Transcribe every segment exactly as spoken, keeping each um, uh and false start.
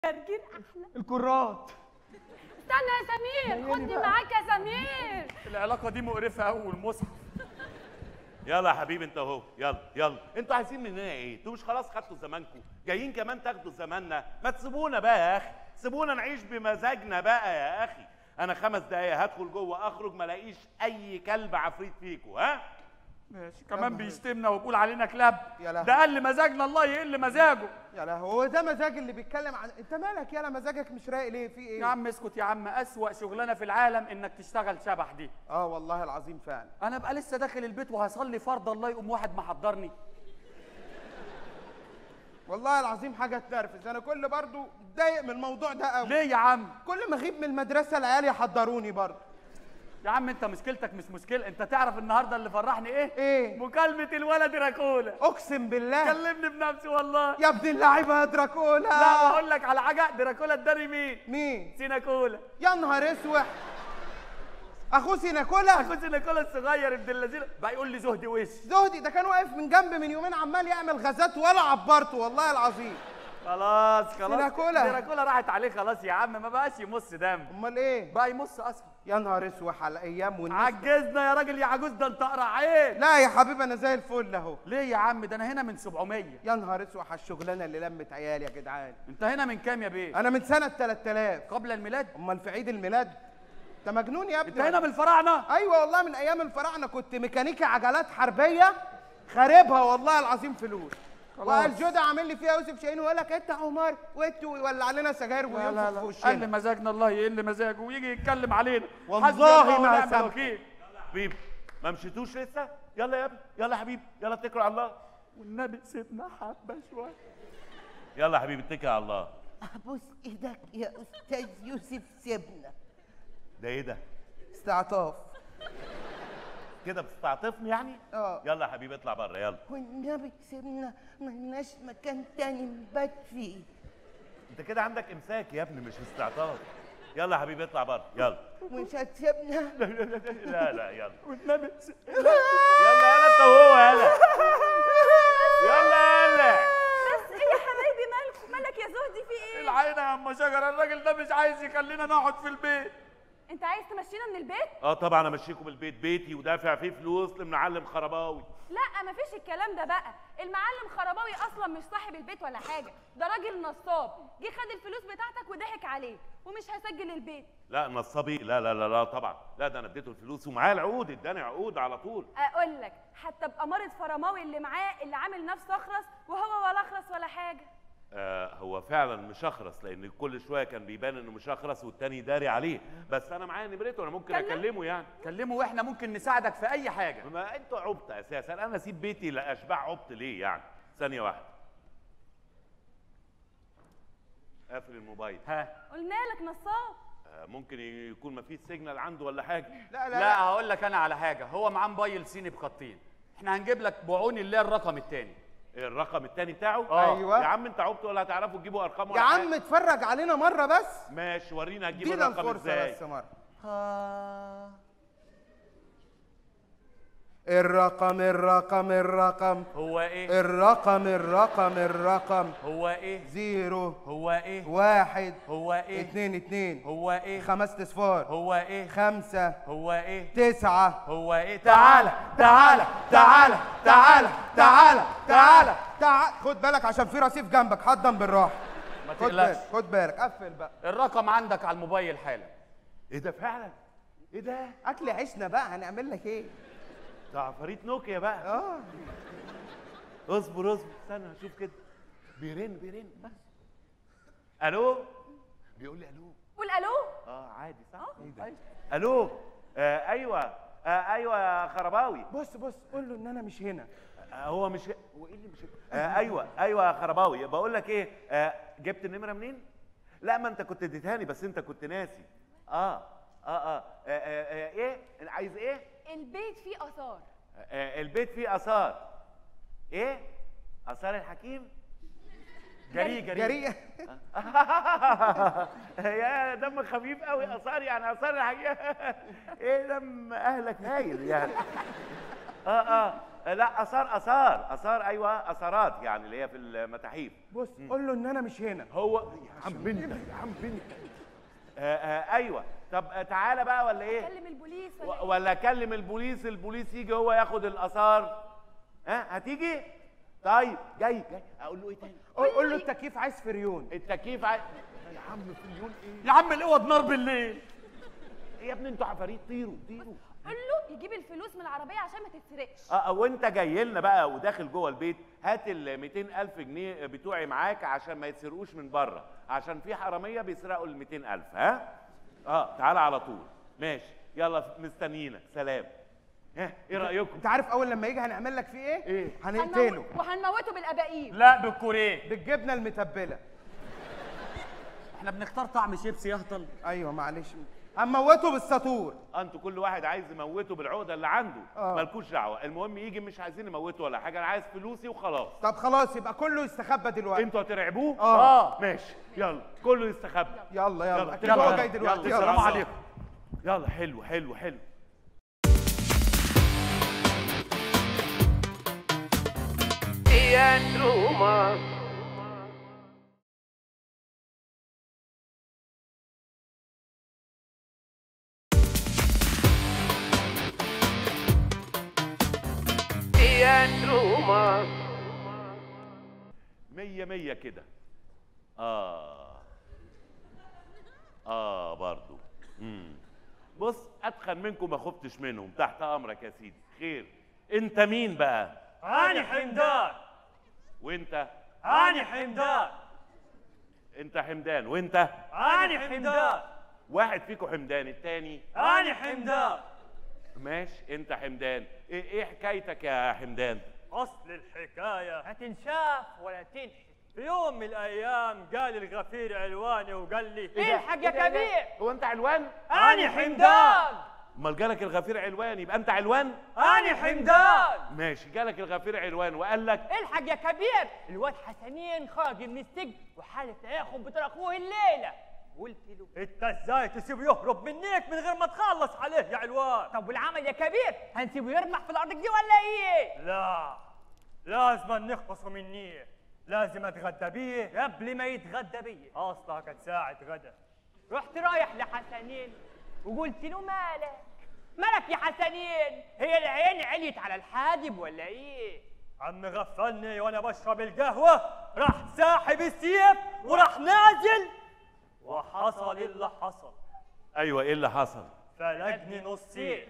الجرجير احلى. الكرات. استنى يا سمير، خدني معاك يا سمير. العلاقه دي مقرفه قوي والمصحف. يلا يا حبيبي انت اهو، يلا يلا. انتوا عايزين مننا ايه؟ انتوا مش خلاص خدتوا زمانكم؟ جايين كمان تاخدوا زماننا؟ ما تسيبونا بقى يا اخي، سيبونا نعيش بمزاجنا بقى يا اخي. انا خمس دقايق هدخل جوه اخرج ما الاقيش اي كلب عفريت فيكم. ها؟ ماشي. كمان بيشتمنا ويقول علينا كلاب. يا لهوي. ده قل مزاجنا، الله يقل مزاجه. يا لهوي، هو ده مزاج اللي بيتكلم عن انت مالك يالا؟ مزاجك مش رايق ليه؟ في ايه؟ يا عم اسكت يا عم، اسوأ شغلانه في العالم انك تشتغل شبح دي. اه والله العظيم فعلا. انا بقى لسه داخل البيت وهصلي فرض الله يقوم واحد محضرني. والله العظيم حاجه تنرفز. انا كل برضو اتضايق من الموضوع ده قوي. ليه يا عم؟ كل ما اغيب من المدرسه العيال يحضروني برضو. يا عم انت مشكلتك مش مشكله. انت تعرف النهارده اللي فرحني ايه؟ ايه؟ مكالمه الولد دراكولا. اقسم بالله كلمني بنفسي والله. يا ابن اللعيبه يا دراكولا. لا بقول لك على حاجه، دراكولا اداني مين؟ مين؟ سيناكولا. يا نهار اسود، اخوه سيناكولا. اخو سيناكولا الصغير ابن اللذينه بقى يقول لي زهدي وش. زهدي ده كان واقف من جنب من يومين عمال يعمل غازات ولا عبرته والله العظيم. خلاص خلاص سيناكولا. دراكولا راحت عليه خلاص يا عم، ما بقاش يمص دم. امال ايه؟ بقى يمص اصلا. يا نهار اسود على الايام والناس. عجزنا يا راجل يا عجوز، ده انت قرع عين. لا يا حبيبي انا زي الفل اهو. ليه يا عم؟ ده انا هنا من سبعمية. يا نهار اسود على الشغلانه اللي لمت عيال يا جدعان. انت هنا من كام يا بيه؟ انا من سنه تلاتة آلاف. قبل الميلاد؟ امال في عيد الميلاد؟ انت مجنون يا ابني. انت هنا من الفراعنه؟ ايوه والله من ايام الفراعنه، كنت ميكانيكي عجلات حربيه خاربها والله العظيم فلوس. وقال جودة عامل لي فيها يوسف شاهين ويقول لك انت عمر وانت ويولع لنا سجاير وينفخ في وشنا. قل مزاجنا الله يقل مزاجه ويجي يتكلم علينا. والله ما نعم هسامحك. الوكيل. حبيبي ما مشيتوش لسه؟ يلا يا ابني، يلا يا حبيبي، يلا اتكلوا على الله. والنبي سيبنا حبه شويه. يلا يا حبيبي اتكل على الله. ابوس ايدك يا استاذ يوسف، سيبنا. ده ايه ده؟ استعطاف. كده بتستعطفني يعني؟ اه. يلا يا حبيبي اطلع بره يلا. والنبي سيبنا، ملناش مكان تاني نبات فيه. انت كده عندك امساك يا ابني مش استعطاف. يلا يا حبيبي اطلع بره يلا. مش هتسيبنا؟ لا لا يلا. والنبي يلا يلا انت وهو يلا. يلا يلا. بس ايه يا حبايبي، مالك مالك يا زهدي، في ايه؟ العينه يا عم شجره، الراجل ده مش عايز يخلينا نقعد في البيت. انت عايز تمشينا من البيت؟ اه طبعا امشيكم البيت، بيتي ودافع فيه فلوس لمعلم خرباوي. لا مفيش الكلام ده بقى. المعلم خرباوي اصلا مش صاحب البيت ولا حاجه، ده راجل نصاب جه خد الفلوس بتاعتك وضحك عليك ومش هسجل البيت. لا نصابي، لا لا لا لا طبعا، لا ده انا اديته الفلوس ومعاه العقود، اداني عقود على طول. اقول لك حتى بأمارة فرماوي اللي معاه اللي عامل نفسه اخرس وهو ولا اخرس ولا حاجه. آه هو فعلا مشخرس، لان كل شويه كان بيبان انه مشخرس والتاني داري عليه، بس انا معايا نمرته انا ممكن كلم. اكلمه يعني. كلمه واحنا ممكن نساعدك في اي حاجه. ما انتوا عبط اساسا، انا اسيب بيتي لاشباع عبط ليه يعني؟ ثانيه واحده. قافل الموبايل. ها قلنا لك نصاب. آه ممكن يكون ما فيش سيجنال عنده ولا حاجه. لا لا, لا هقول لك انا على حاجه، هو معاه موبايل صيني بخطين، احنا هنجيب لك بعون اللي هي الرقم الثاني. الرقم الثاني بتاعه؟ آه. ايوه يا عم انت عبط ولا هتعرفوا تجيبوا ارقام يا ولا عم حاجة؟ اتفرج علينا مره بس. ماشي ورينا هتجيب ادينا الرقم الفرصه ازاي. بس مره. ها. الرقم الرقم الرقم هو ايه؟ الرقم الرقم الرقم هو ايه؟ زيرو هو ايه؟ واحد هو ايه؟ اتنين اتنين هو ايه؟ خمس اصفار هو ايه؟ خمسة هو ايه؟ تسعة. هو ايه؟ تعالى تعالى تعالى تعالى تعالى تعالى تعال خد بالك عشان في رصيف جنبك، حضن بالراحة. ما خد تقلقش. بالك خد بالك قفل بقى. الرقم عندك على الموبايل حالا. ايه ده فعلا؟ ايه ده؟ اكل عيشنا بقى، هنعمل لك ايه؟ ده عفاريت نوكيا بقى. اه اصبر اصبر استنى هشوف كده. بيرن بيرن بس. الو؟ بيقول لي الو. قول الو. اه عادي صح؟ اه أيوة. الو آه ايوه آه ايوه يا خرباوي. بص بص قول له ان انا مش هنا. آه هو مش هو ايه اللي مش آه ايوه ايوه يا خرباوي، بقول لك ايه، آه جبت النمره منين؟ لا ما انت كنت اديتهاني بس انت كنت ناسي. اه اه اه, آه, آه, آه ايه؟ عايز ايه؟ البيت فيه اثار. آه البيت فيه اثار. ايه؟ اثار الحكيم؟ جري جري جريء. يا دم خفيف قوي، اثار يعني اثار الحكيم. ايه دم اهلك هايل يعني. اه اه لا اثار اثار اثار ايوه اثارات يعني اللي هي في المتاحف. بص قول له ان انا مش هنا. هو يا عم انت يا عم انت آه آه ايوه. طب آه تعالى بقى ولا ايه؟ كلم البوليس و- ولا إيه؟ ولا اكلم البوليس، البوليس يجي هو ياخد الاثار. ها هتيجي؟ طيب جاي جاي. اقول له ايه تاني؟ قول قول له التكييف عايز فريون. التكييف عايز يا عم فليون ايه؟ يا عم الاوض نار بالليل. إيه يا ابني انتوا عفاريت؟ طيروا طيروا. قول له يجيب الفلوس من العربيه عشان ما تتسرقش. اه وانت جاي لنا بقى وداخل جوه البيت هات ال مئتين ألف جنيه بتوعي معاك عشان ما يتسرقوش من بره، عشان في حراميه بيسرقوا ال مئتين ألف. ها؟ اه تعالى على طول. ماشي يلا مستنيينك. سلام. ها ايه رايكم؟ انت عارف اول لما يجي هنعمل لك فيه ايه؟ ايه؟ هنقتله هنموت- وهنموته بالاباقيل. لا بالكوريه. بالجبنه المتبله. احنا بنختار طعم شيبسي يا هطل. ايوه معلش. هنموته بالساطور. انتوا كل واحد عايز يموته بالعقده اللي عنده. آه. مالكوش دعوه، المهم يجي مش عايزين نموته ولا حاجه، انا عايز فلوسي وخلاص. طب خلاص يبقى كله يستخبى دلوقتي. انتوا هترعبوه؟ آه. ماشي يلا كله يستخبى. يلا يلا يلا، اكيد يلا، هو جاي يلا، دلوقتي. يلا. السلام عليكم. يلا حلو حلو حلو. مية مية كده. آه آه برضو. مم. بص أتخن منكم ما خفتش منهم، تحت أمرك يا سيدي. خير. أنت مين بقى؟ أنا حمدان. وأنت؟ أنا حمدان. أنت حمدان وأنت؟ أنا حمدان. واحد فيكم حمدان، التاني؟ أنا حمدان. ماشي أنت حمدان. إيه, إيه حكايتك يا حمدان؟ أصل الحكاية هتنشاف ولا تنحي. في يوم من الأيام قال الغفير علواني وقال لي الحق يا كبير. هو أنت علوان؟ أنا حمدان. أمال جالك الغفير علوان يبقى أنت علوان؟ أنا حمدان. ماشي جالك الغفير علوان وقال لك الحق يا كبير، الواد حسنين خرج من السجن وحالف هياخد بتاع اخوه الليله. قلت له انت ازاي تسيبه يهرب منك من غير ما تخلص عليه يا علوان؟ طب والعمل يا كبير هنسيبه يرمح في الارض دي ولا ايه؟ لا لازم نخلصه مني، لازم اتغدى بيه قبل ما يتغدى بيه. اصلها كانت ساعه غدا. رحت رايح لحسنين وقلت له مالك مالك يا حسنين، هي العين عليت على الحاجب ولا ايه؟ عم غفلني وانا بشرب القهوه، راح ساحب السيف وراح نازل وحصل اللي حصل. أيوه إيه اللي حصل؟ فلجني نصين.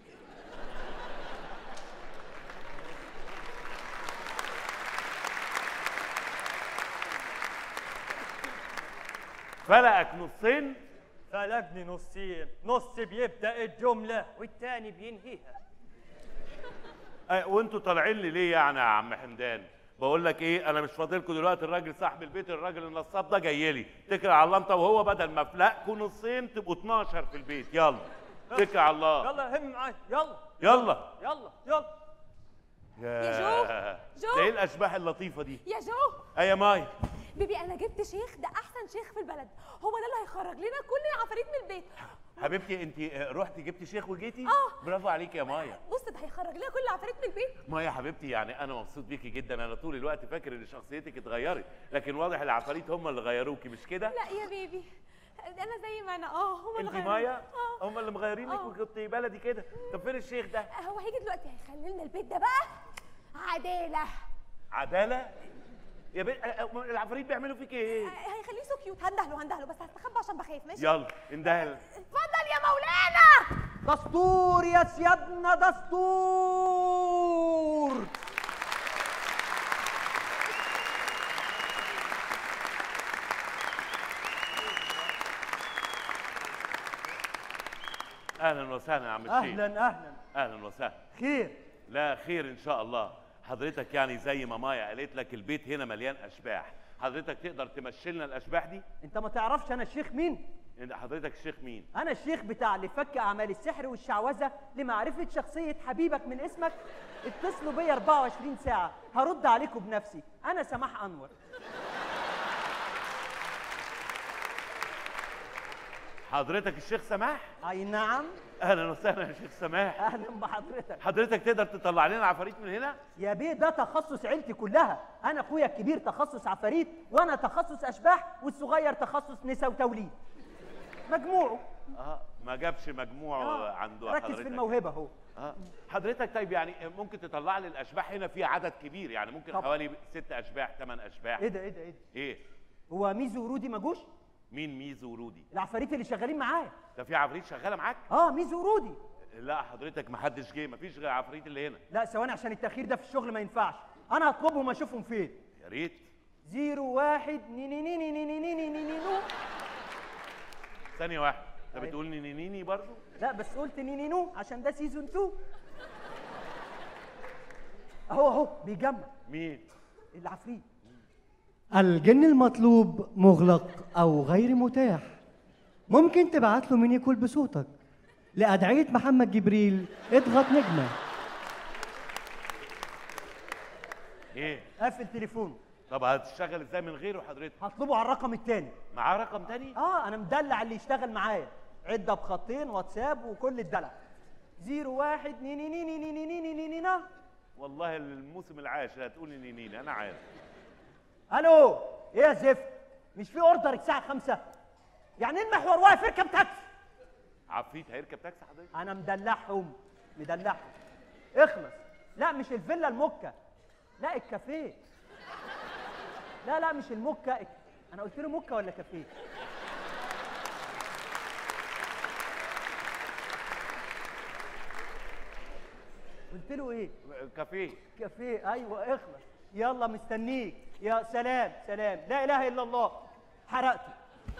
فلقك نصين؟ فلجني نصين، نص بيبدأ الجملة والتاني بينهيها. أه وانتوا طالعين لي ليه يعني يا عم حمدان؟ بقول لك ايه، انا مش فاضلكوا دلوقتي، الراجل صاحب البيت الراجل النصاب ده جاي لي، اتكل على الله انت وهو، بدل ما فلقكوا نصين تبقوا اتناشر في البيت. يلا اتكل على الله. يلا هم معايا يلا يلا يلا يلا. يا جو، جو. ده ايه الاشباح اللطيفه دي؟ يا جو ايه يا ماي؟ بيبي انا جبت شيخ، ده احسن شيخ في البلد، هو ده اللي هيخرج لنا كل العفاريت من البيت. حبيبتي انت رحتي جبتي شيخ وجيتي؟ آه. برافو عليكي يا مايا. بص ده هيخرج لنا كل العفاريت من البيت. مايا حبيبتي يعني انا مبسوط بيكي جدا، انا طول الوقت فاكر ان شخصيتك اتغيرت، لكن واضح العفاريت هم اللي غيروكي مش كده؟ لا يا بيبي انا زي ما انا. اه هم اللي انت غيروني. مايا؟ اه هم اللي مغيرينك آه. وكنت بلدي كده. طب فين الشيخ ده؟ هو هيجي دلوقتي هيخلي لنا البيت ده بقى عداله. عداله؟ يا بنت العفاريت بيعملوا فيك ايه؟ هيخليه سو كيوت. هندهله هندهله بس هستخبى عشان بخاف. ماشي يلا اندهل. اتفضل يا مولانا. دستور يا سيادنا دستور. اهلا وسهلا يا عم الشيخ. اهلا اهلا. اهلا وسهلا. خير؟ لا خير ان شاء الله. حضرتك يعني زي ما مايا قالت لك البيت هنا مليان اشباح، حضرتك تقدر تمشي لنا الاشباح دي؟ انت ما تعرفش انا الشيخ مين؟ انت حضرتك الشيخ مين؟ انا الشيخ بتاع لفك اعمال السحر والشعوذه لمعرفه شخصيه حبيبك من اسمك. اتصلوا بيا أربعة وعشرين ساعه هرد عليكم بنفسي. انا سماح انور. حضرتك الشيخ سماح؟ اي نعم. اهلا وسهلا يا شيخ سماح. اهلا بحضرتك. حضرتك تقدر تطلع لنا عفاريت من هنا؟ يا بيه ده تخصص عيلتي كلها، انا اخويا الكبير تخصص عفاريت، وانا تخصص اشباح، والصغير تخصص نساء وتوليد. مجموعه. اه ما جابش مجموعه آه. عنده ركز حضرتك. في الموهبه اهو. اه حضرتك طيب يعني ممكن تطلع لي الاشباح هنا في عدد كبير، يعني ممكن طب. حوالي ست اشباح ثمان اشباح. ايه ده ايه ده ايه ده؟ ايه؟ هو ميزو ورودي ما جوش؟ مين ميزو ورودي؟ العفاريت اللي شغالين معايا. ده في عفريت شغاله معاك؟ اه ميزو ورودي. لا حضرتك ما حدش جه، ما فيش غير عفريت اللي هنا. لا ثواني عشان التاخير ده في الشغل ما ينفعش، انا هطلبهم اشوفهم فين. يا ريت. زيرو واحد ني ني ني ني ني ني ني ني ني ني نو. ثانيه واحده، انت بتقول نيني نيني برضه؟ لا بس قلت ني ني نو عشان ده سيزون اتنين. اهو اهو بيجمع. مين؟ العفريت. الجن المطلوب مغلق أو غير متاح. ممكن تبعت له ميني كول بصوتك. لأدعية محمد جبريل اضغط نجمة. ايه؟ قافل تليفونه. طب هتشتغل ازاي من غيره حضرتك؟ هطلبه على الرقم التاني. معاه رقم تاني؟ اه انا مدلع اللي يشتغل معايا، عده بخطين واتساب وكل الدلع. زيرو واحد ني ني ني ني ني ني ني ني ني نا. والله الموسم العاشر هتقولي نينيني انا عارف. الو ايه يا زفت؟ مش في اوردر الساعه خمسة؟ يعني ايه المحور واقف؟ اركب تاكسي. عفريت هيركب تاكسي حضرتك؟ انا مدلعهم مدلعهم. اخلص. لا مش الفيلا المكه، لا الكافيه. لا لا مش المكه، انا قلت له مكه ولا كافيه؟ قلت له ايه؟ كافيه. كافيه. ايوه اخلص. يلا مستنيك. يا سلام سلام. لا اله الا الله. حرقته.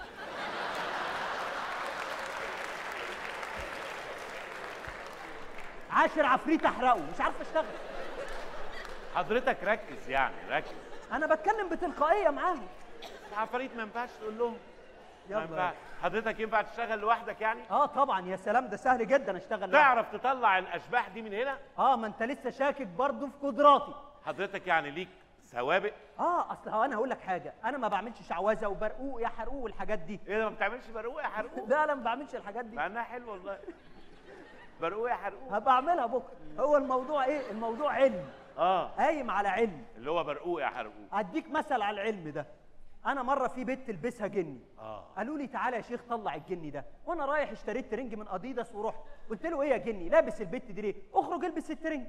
عاشر عفريت احرقه، مش عارف اشتغل. حضرتك ركز يعني ركز. انا بتكلم بتلقائيه معاهم. عفاريت ما ينفعش تقول لهم. يلا. ما ينفعش. حضرتك ينفع تشتغل لوحدك يعني؟ اه طبعا يا سلام، ده سهل جدا اشتغل لوحدي. تعرف تطلع الاشباح دي من هنا؟ اه ما انت لسه شاكك برضه في قدراتي. حضرتك يعني ليك سوابق؟ اه اصل هو انا هقول لك حاجه، انا ما بعملش شعوذه وبرقوق يا حرقوق والحاجات دي. ايه ده ما بتعملش برقوق يا حرقوق؟ لا انا ما بعملش الحاجات دي. مع انها حلوه والله. برقوق يا حرقوق. هبقى اعملها بكره. هو الموضوع ايه؟ الموضوع علم. اه قايم على علم. اللي هو برقوق يا حرقوق. اديك مثل على العلم ده. انا مره في بيت تلبسها جني. اه قالوا لي تعالى يا شيخ طلع الجني ده، وانا رايح اشتريت ترنج من اديداس ورحت قلت له ايه يا جني لابس البت دي ليه؟ اخرج البس الترنج.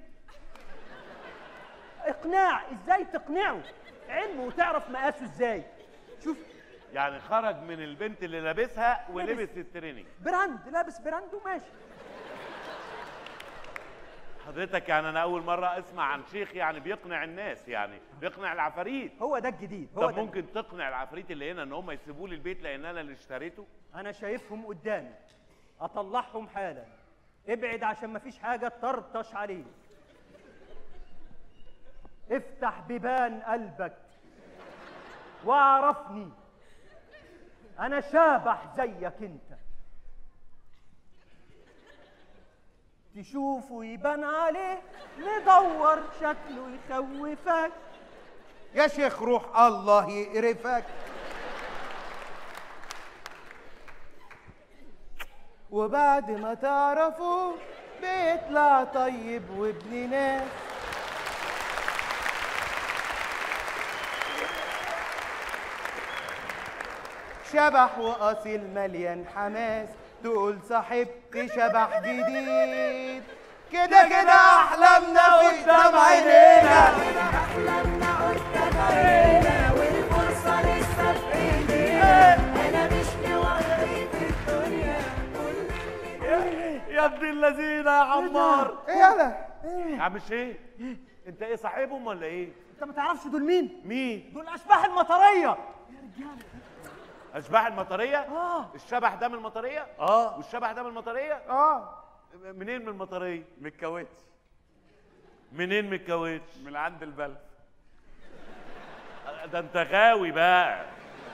اقناع. ازاي تقنعه؟ علم وتعرف مقاسه ازاي. شوف يعني خرج من البنت اللي لابسها ولبس لابس. التريننج. براند، لابس براند وماشي. حضرتك يعني انا اول مره اسمع عن شيخ يعني بيقنع الناس، يعني بيقنع العفاريت. هو ده الجديد. هو طب ده ممكن تقنع العفاريت اللي هنا ان هم يسيبوا لي البيت لان انا اللي اشتريته؟ انا شايفهم قدامي، اطلعهم حالا. ابعد عشان مفيش حاجه تطرطش عليه. افتح بيبان قلبك واعرفني، انا شابح زيك انت. تشوفه يبان عليه مدور شكله يخوفك. يا شيخ روح الله يقرفك. وبعد ما تعرفه بيطلع طيب وابن ناس. شبح واصيل مليان حماس، تقول صاحبتي شبح جديد. كده كده احلامنا قدام عينينا، احلامنا قدام عينينا والفرصه لسه في ايدينا. انا مش لوحدي في الدنيا، كل يا ابن اللذينه يا عمار. ايه يالا؟ يا عم ايه؟ انت ايه صاحبهم ولا ايه؟ انت ما تعرفش دول مين؟ مين؟ دول اشباح المطريه. اشباح المطريه؟ اه الشبح ده من المطريه؟ اه والشبح ده من المطريه؟ اه منين من المطريه؟ من الكاوتش، منين من الكاوتش؟ من عند البلد. ده انت غاوي بقى.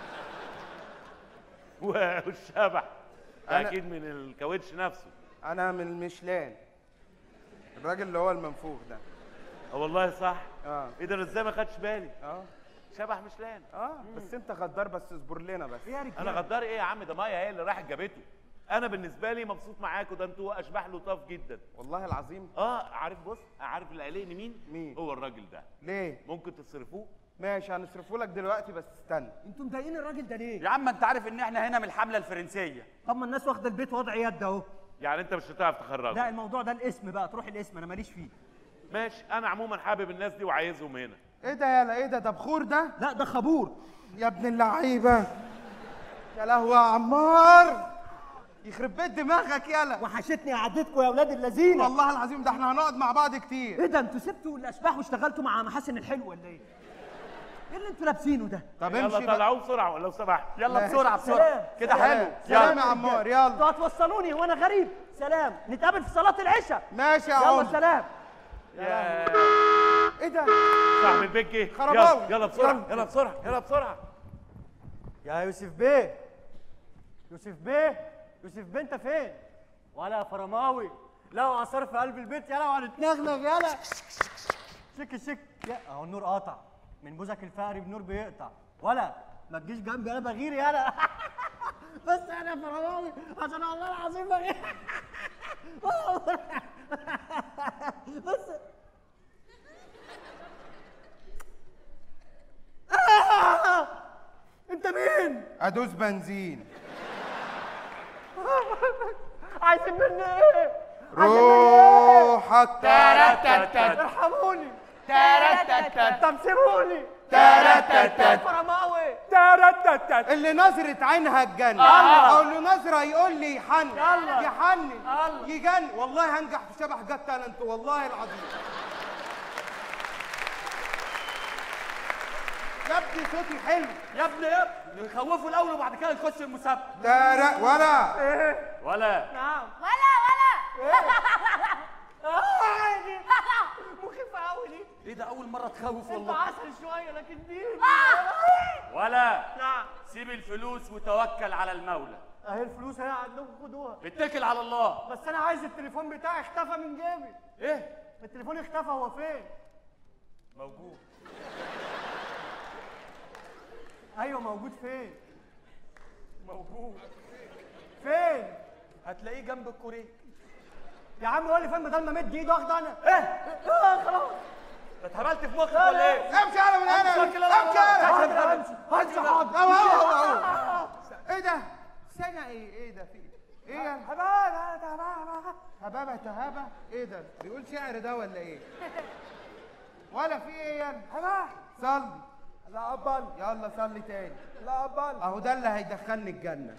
والشبح أنا- اكيد من الكاوتش نفسه. انا من المشلان، الراجل اللي هو المنفوخ ده. اه والله صح. اه ايه ده انا ازاي ما خدتش بالي؟ اه شبح مشلان. اه بس انت غدار، بس اصبر لنا بس. يا رجاله انا غدار ايه يا عم؟ ده مايا هي اللي راحت جابته. انا بالنسبه لي مبسوط معاكم، ده انتوا اشباح لطاف جدا والله العظيم. اه عارف، بص عارف اللي قلقني مين؟ مين؟ هو الراجل ده. ليه؟ ممكن تصرفوه؟ ماشي هنصرفه لك دلوقتي، بس استنى. انتوا مضايقين الراجل ده ليه؟ يا عم انت عارف ان احنا هنا من الحمله الفرنسيه. طب ما الناس واخده البيت وضع يد اهو. يعني انت مش هتعرف تخرجه؟ لا الموضوع ده الاسم بقى، تروح الاسم، انا ماليش فيه. ماشي، انا عموما حابب الناس دي وعايزهم هنا. ايه ده يالا؟ ايه ده؟ ده بخور ده؟ لا ده خبور. يا ابن اللعيبه. يا لهوي يا عمار، يخرب بيت دماغك يالا. وحشتني قعدتكم يا اولاد اللذينه. والله العظيم ده احنا هنقعد مع بعض كتير. ايه ده انتوا سبتوا الاشباح واشتغلتوا مع محاسن الحلو ولا ايه؟ ايه اللي انتوا لابسينه ده؟ طب يلا امشي بقى. طلعوه بسرعه لو سمحت. يلا ماشي. بسرعه بسرعه كده حلو. سلام يا عمار يلا. انتوا هتوصلوني وانا غريب. سلام، نتقابل في صلاه العشاء. ماشي يا يلا عمر. سلام. يا ايه ده؟ صاحب البيت جه. خرباوي. يلا يلا بسرعه يلا بسرعه يلا بسرعه. يا يوسف بيه، يوسف بيه، يوسف بيه انت فين؟ ولا يا فرماوي، لا وعصار في قلب البيت يلا وهنتنغنغ يلا. شك شك يا اهو النور قطع من بوزك الفقري، النور بيقطع. ولا ما تجيش جنبي انا بغير يلا. بس انا يا فرماوي عشان والله العظيم بغير. بس آه! انت مين؟ ادوس بنزين. عايزين مني ايه؟ عايزين مني ايه؟ روحك. ارحموني. طب سيبوني. فرماوي. اللي نظرة عينها تجنن، او اللي نظرة يقول لي يحن يحن يجن. والله هنجح في شبح جت تالنت والله العظيم. يا ابني صوتي حلو. يا ابني يا ابني نخوفه الاول وبعد كده نخش المسابقه. تارق ولا ولا نعم. ولا ولا مخيفة قوي دي. ايه ده اول مره تخوف انت والله. عسل شوية لكن دي. ولا نعم. سيب الفلوس وتوكل على المولى. اهي الفلوس اهي عندكم خدوها. اتكل على الله. بس انا عايز التليفون بتاعي، اختفى من جيبي. ايه التليفون اختفى، هو فين؟ موجود. ايوه موجود فين؟ موجود فين؟ هتلاقيه جنب الكوريك. يا عم قول لي فين بدل ما مد ايده واخده انا. ايه؟ اه خلاص. انت اتهبلت في مخك ولا ايه؟ امشي انا من هنا. امشي كده. لا، امشي لا، انا. لا. همشي همشي حاضر. اهو اهو اهو. ايه ده؟ سنة ايه؟ ايه ده؟ في ايه يا هبابة تهابة؟ هبابة تهابة؟ ايه ده؟ بيقول شعر ده ولا ايه؟ ولا في ايه يا هبا؟ صلي. لا أبل. يلا صلي تاني. لا أبل. اهو ده اللي هيدخلني الجنة.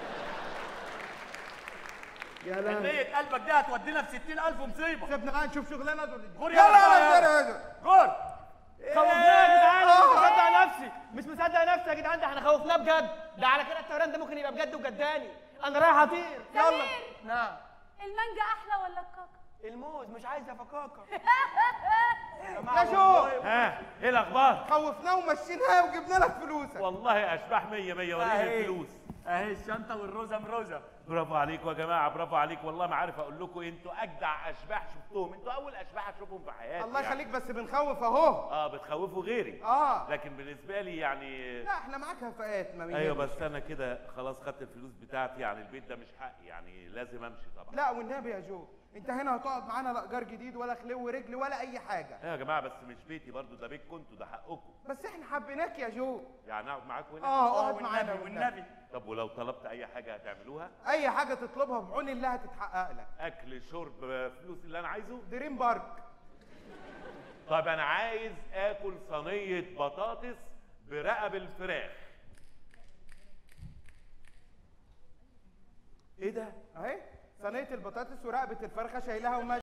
يا لا. نية قلبك دي هتودينا في ستين ألف مصيبة. سيبنا بقى نشوف شغلنا دول. غور يلا يلا يلا يلا. غور. خوفناه يا جدعان، مش مصدق نفسي، مش مصدق نفسي يا جدعان، ده احنا خوفناه بجد، ده على كده الطيران ده ممكن يبقى بجد وجداني، انا رايح اطير. يلا. نعم. المانجا احلى ولا الكاكا؟ الموز مش عايزه فكاكه. يا شو؟ ها ايه الاخبار؟ خوفناه ومشيناه وجبنا لك فلوسك. والله اشباح مية مية. وريني الفلوس. اهي الشنطة والروزة مروزة. برافو عليكم يا جماعه، برافو عليكم، والله ما عارف اقول لكم انتوا اجدع اشباح شفتهم، انتوا اول اشباح اشوفهم في حياتي. الله يعني. يخليك بس بنخوف اهو. اه بتخوفوا غيري. اه. لكن بالنسبه لي يعني لا احنا معاك هفاءات ما ايوه، بيهمش. بس انا كده خلاص خدت الفلوس بتاعتي، يعني البيت ده مش حقي، يعني لازم امشي طبعا. لا والنبي يا جو، انت هنا هتقعد معانا لا ايجار جديد ولا خلو رجل ولا اي حاجه. ايوه يا جماعه، بس مش بيتي برضو، ده بيتكم انتوا، ده حقكم. بس احنا حبيناك يا جو. يعني اقعد معاكم هنا؟ اه اقعد معانا والنبي والنبي. طب ولو طلبت اي حاجه هتعملوها؟ اي حاجه تطلبها بعون الله هتتحقق لك. اكل شرب فلوس اللي انا عايزه؟ دريم بارك. طب انا عايز اكل صينيه بطاطس برقب الفراخ. ايه ده؟ اهي صينيه البطاطس ورقبه الفرخه شايلها وماشي.